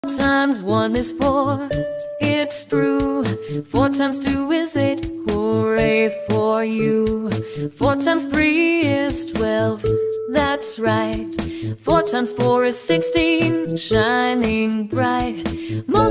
times 1 is 4, it's true. 4 times 2 is 8, hooray for you. 4 times 3 is 12, that's right. 4 times 4 is 16, shining bright.